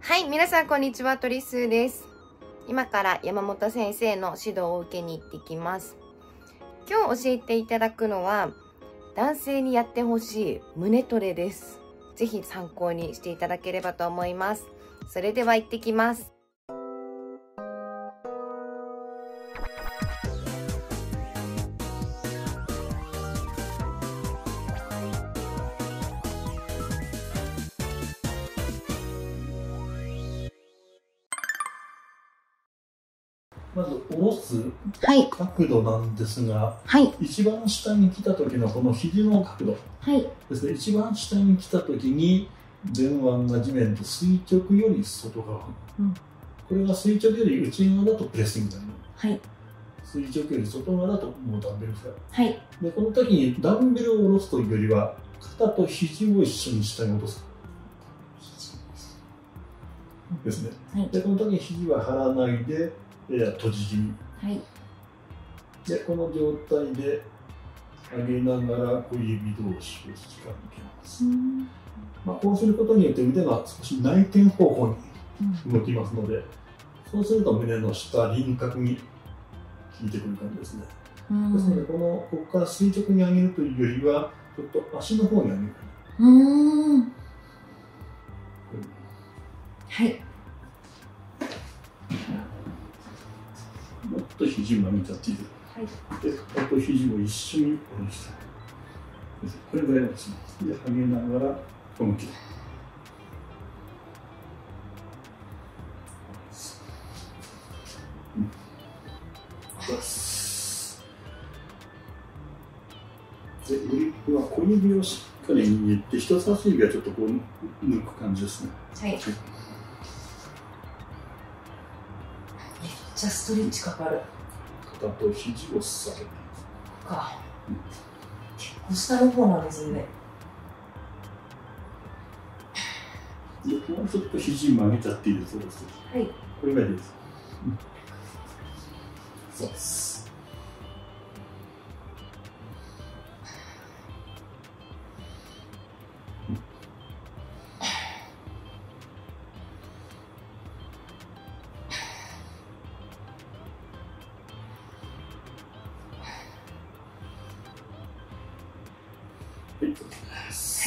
はい、皆さんこんにちは、トリスです。今から山本先生の指導を受けに行ってきます。今日教えていただくのは、男性にやってほしい胸トレです。ぜひ参考にしていただければと思います。それでは行ってきます。 まず下ろすはい。 角度なんですが、 はい。 一番下に来た時のこの肘の角度はい。 ですね。一番下に来た時に前腕が地面と垂直より外側、これが垂直より内側だとプレスになる。はい。垂直より外側だともうダンベルフライ。はい。でこの時にダンベルを下ろすというよりは肩と肘を一緒に下に落とす。ですね。はい、でこの時に肘は張らないで閉じ気味、はい、でこの状態で上げながら小指同士を近づけます。こうすることによって腕が少し内転方向に動きますので、そうすると胸の下輪郭に効いてくる感じですね。ですのでここから垂直に上げるというよりはちょっと足の方に上げる。はい。もっと肘曲げちゃっていいですか。はい。で、肩と肘を一緒に下ろして。これぐらいのですね。で、上げながら、この木。で、グリップは小指をしっかり握って、人差し指はちょっとこう抜く感じですね。はい。めっちゃストレッチかかる。肩と肘を下げて。結構下の方なんですね。で、もうちょっと肘曲げちゃっていいです。はい。これがいいです。そうです。はい。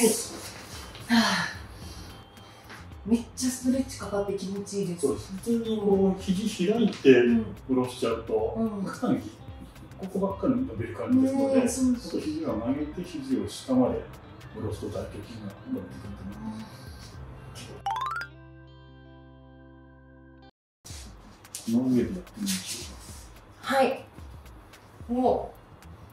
めっちゃストレッチかかって気持ちいいです。そうです。普通にこう肘開いて下ろしちゃうと、肩にここばっかり伸びる感じですので、ちょっと肘を曲げて肘を下まで下ろすと大胸筋が伸びてくると思います。この上でやってみましょう。はい。もう。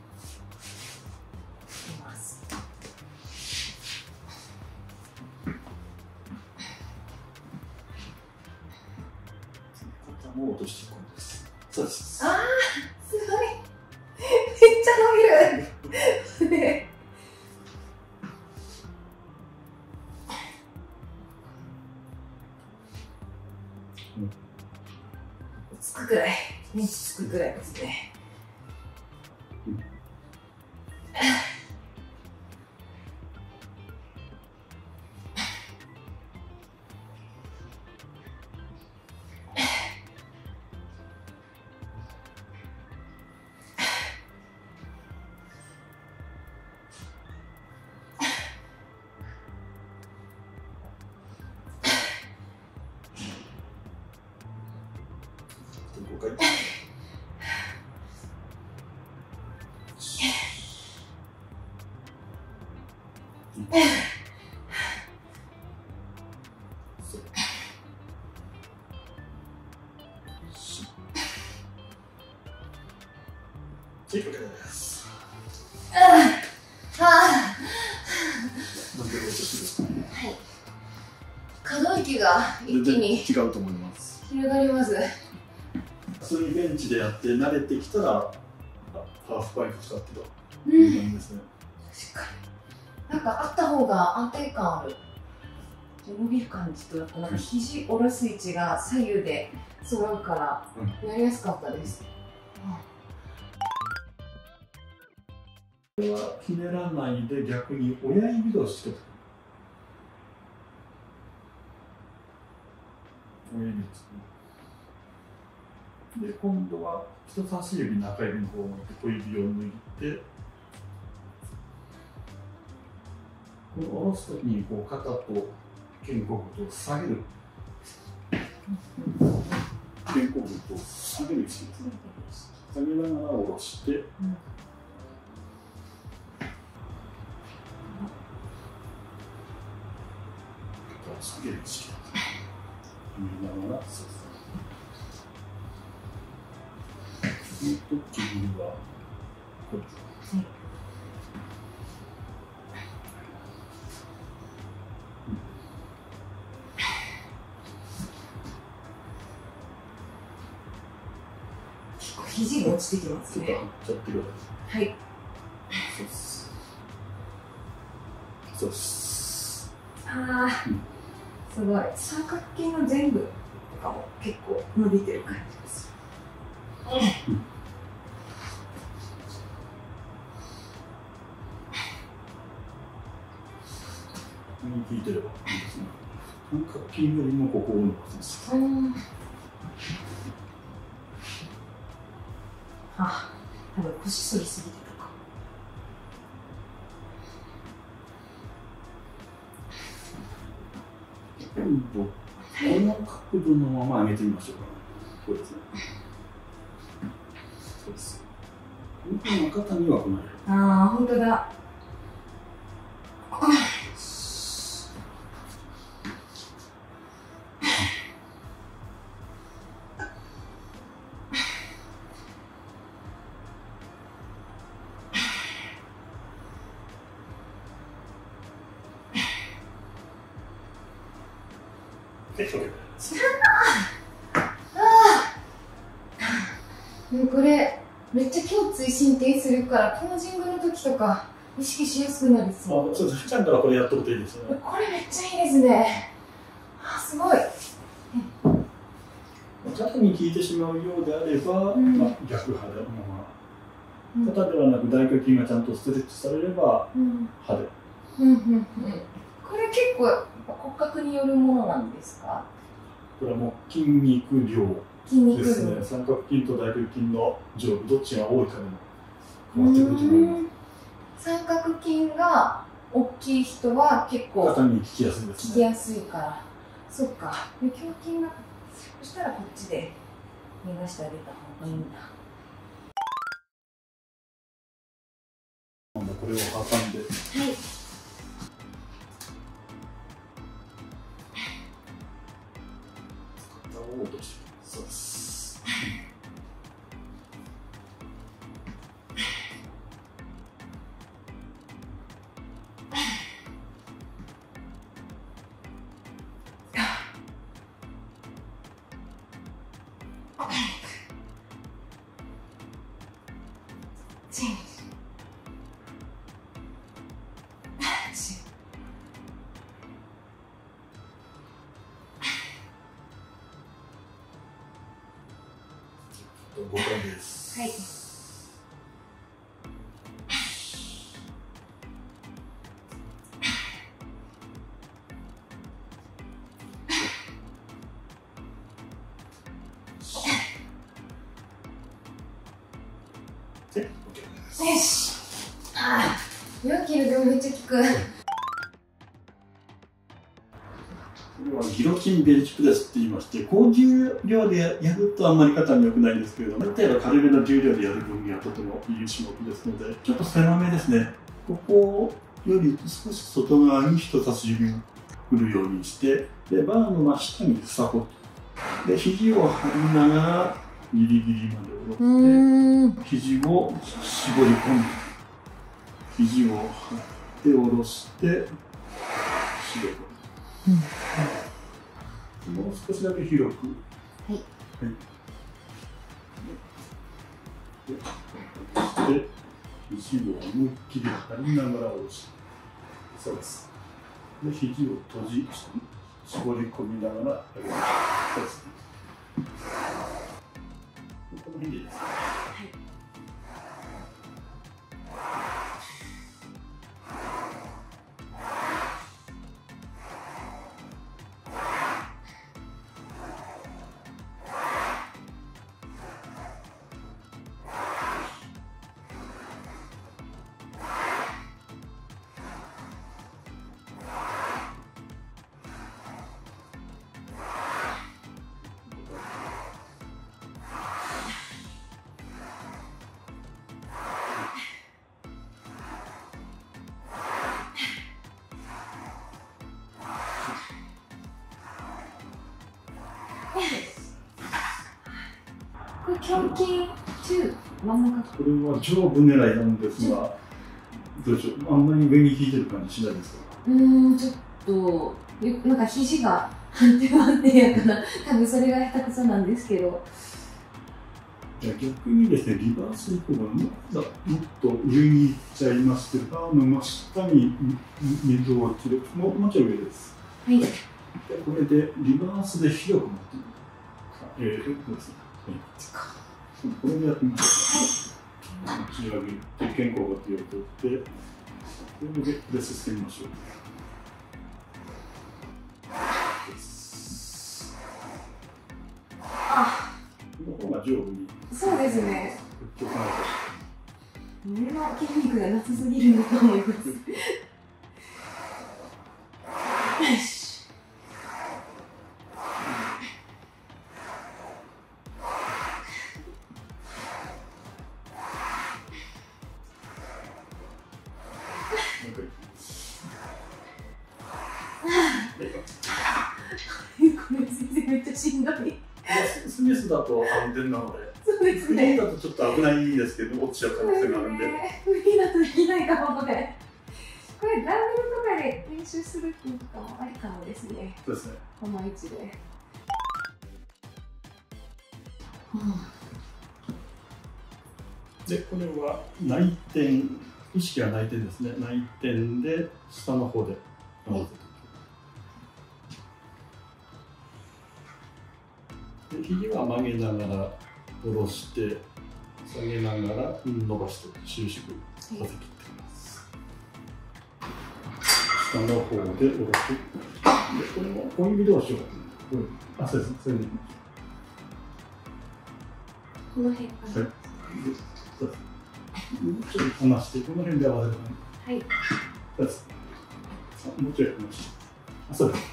もう落としていくんです。そうです。ああ、すごい。めっちゃ伸びる。つくくらい、ネジつくくらいですね。可動域が一気に違うと思います。広がります。普通にベンチでやって慣れてきたらハーフパイプ使ってという感じですね。確かに。なんかあった方が安定感ある。伸びる感じとなんか肘下ろす位置が左右で揃うからやりやすかったです。これはひねらないで逆に親指同士つけて親指ですね。で、今度は人差し指、中指の方を向いて小指を抜いて、この下ろすときにこう肩と肩甲骨を下げる。肩甲骨を下げる意識ですね。下げながら下ろして、下げる意識。見ながら、そうですね。と、自分は、こっち。 肘が落ちてきますね。 ちょっと張っちゃってください。 はい。 そうっす。そうっす。 ああ、すごい。三角筋の全部とかも結構伸びてる感じです。 聞いてればいいですね。三角筋よりもここを伸ばすんですよ。 あ、多分腰反りすぎてたか。 今度、この角度のまま上げてみましょうか。こうですね。そうです。この肩には来ない。 ああ、本当だ。もうこれめっちゃ胸椎伸展するからポージングの時とか意識しやすくなるそう。 そうです。ふちゃんからこれやっとくといいですね。 これめっちゃいいですね。あ、すごい。 肩に効いてしまうようであれば、まあ、逆派で肩ではなく大胸筋がちゃんとストレッチされれば、派で。 これ結構骨格によるものなんですか？ これはもう筋肉量ですね。三角筋と大胸筋の上部どっちが多いかでも変わってくると思います。 三角筋が大きい人は結構肩に効きやすいですね。 効きやすいから。そっか。で胸筋がそしたらこっちで逃がしてあげた方がいいんだ。 これを挟んで。 はい。 落としてそうです。5回です。 はい。 で、OK です。よし。ああ、4キロでもめっちゃ効く。 これはギロチンベンチプレスって言いまして、高重量でやるとあんまり肩に良くないんですけれども、ある程度軽めの重量でやる分にはとてもいい種目ですので、ちょっと狭めですね。ここより少し外側に人差し指を振るようにして、でバーの真下にサコッと。で、肘を張りながらギリギリまで下ろして、肘を絞り込んで、肘を張って下ろして、絞り込む。もう少しだけ広く。 はい。 はい。で、肘を思いっきり張りながら下ろして。そうです。で、肘を閉じ、絞り込みながら上げます。そうです。この辺でいいですか。はい。 これ胸筋中真ん中。 これは上部狙いなんですが、どうでしょう、あんまり上に引いてる感じしないですか？ ちょっとなんか肘が不安定やから、多分それが下手くそなんですけど。 逆にですね、リバース以降はもっと上に行っちゃいまして、バーの真下に水を落ちる、もちろん上です。 はい。 でこれでリバースで広く持ってみる。ですね。これでやってみましょう。はい。持ち上げて、肩甲骨を取って、これでプレスしてみましょう。この方が上部に。そうですね。 胸の筋肉がなさすぎるんだと思います。よし。これ先生めっちゃしんどい。 スミスだと安全なので、 そうですね。 フリーだとちょっと危ないですけど、落ちちゃう可能性があるんで。 フリーだとできないかもこれ。これダンベルとかで練習するっていうとかもありかもですね。 そうですね。 この位置で。 で、これは内転、意識は内転ですね。内転で下の方で合わせていく。で、肘は曲げながら下ろして、下げながら伸ばして収縮させていってきます。下の方で下ろす。で、これも小指同士を、そうです。それでいきましょう。この辺かな。はい。 もうちょい離して、この辺で合わせる感じ。はい。そうです。もうちょい離して。そうです。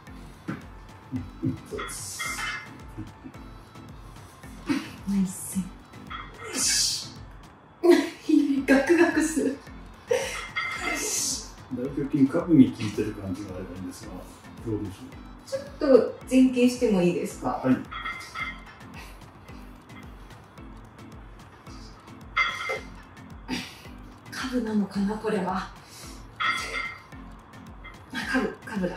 そうです。 ナイス。ガクガクする。 大胸筋下部に効いてる感じがあればいいんですが、どうでしょう。 ちょっと前傾してもいいですか。 はい。 下部なのかな、これは。下部だ。はい。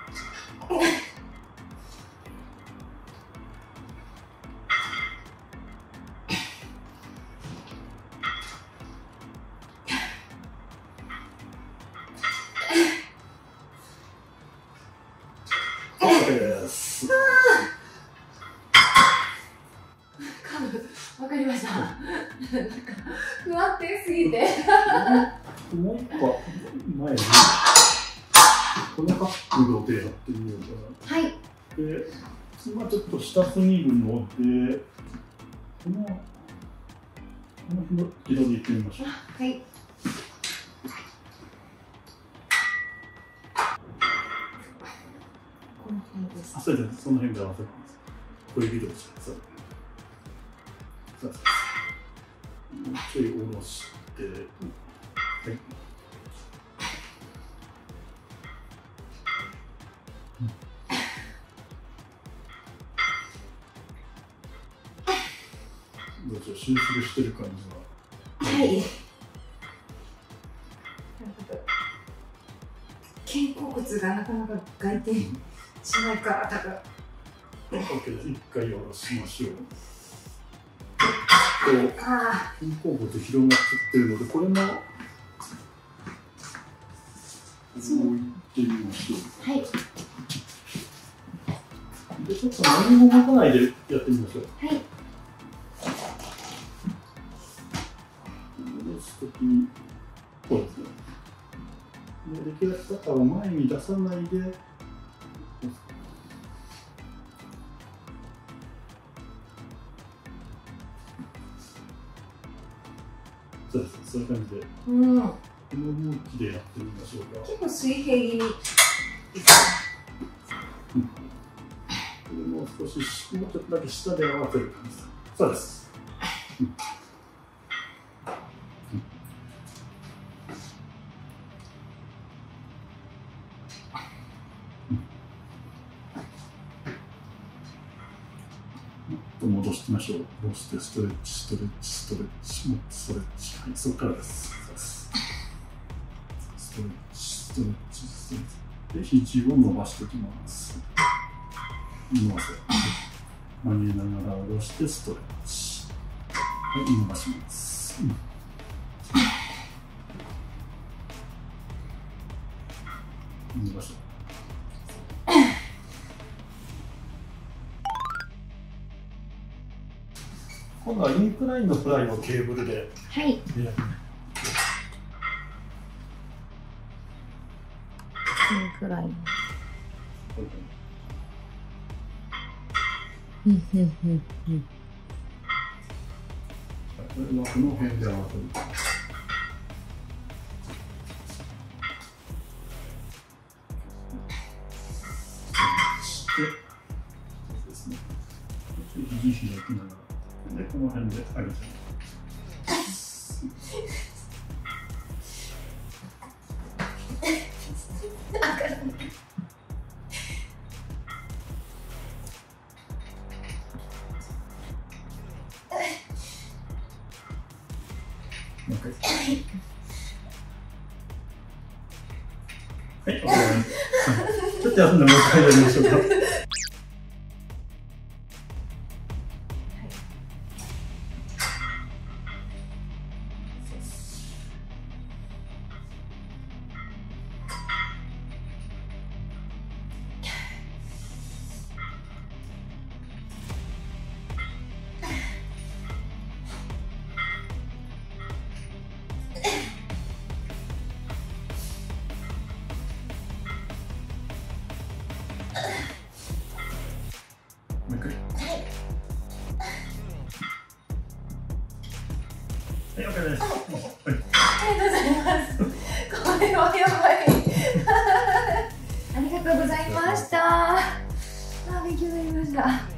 わかりました。なんか不安定すぎて。 もう一個前にこの角度でやってみようかな。はい。で、今ちょっと下すぎるので、この軌道でいってみましょう。はい。この辺です。そうです。その辺で合わせます。小指同士です。もうちょい下ろして、はい。どうでしょう、収縮してる感じは。はい。 肩甲骨がなかなか外転しないから多分。 OK です。一回下ろしましょう。肩甲骨広がってるので、これも置いてみましょう。はい。で、ちょっと何も持たないでやってみましょう。はい。戻すときに、こうですね。できるだけ肩を前に出さないで。そうです。そういう感じで。この向きでやってみましょうか。 結構水平気味。これも少し、もうちょっとだけ下で合わせる感じです。そうです。 と戻してみましょう。戻してストレッチ、ストレッチ、ストレッチ、もっとストレッチ。はい、そこからです。ストレッチ、ストレッチ、ストレッチ。で、肘を伸ばしていきます。伸ばせ。曲げながら下ろしてストレッチ。はい、伸ばします。伸ばして。今度はインクラインのフライをケーブルで。 はい。インクライン。 枠の辺で合わせる。ですね。肘開きながら。で、この辺で上げちゃいます。もう一回。はい、OK。ちょっと休んでもう一回やりましょうか。もう一回。はい、OK です。 ありがとうございます。これはやばい。ありがとうございました。勉強になりました。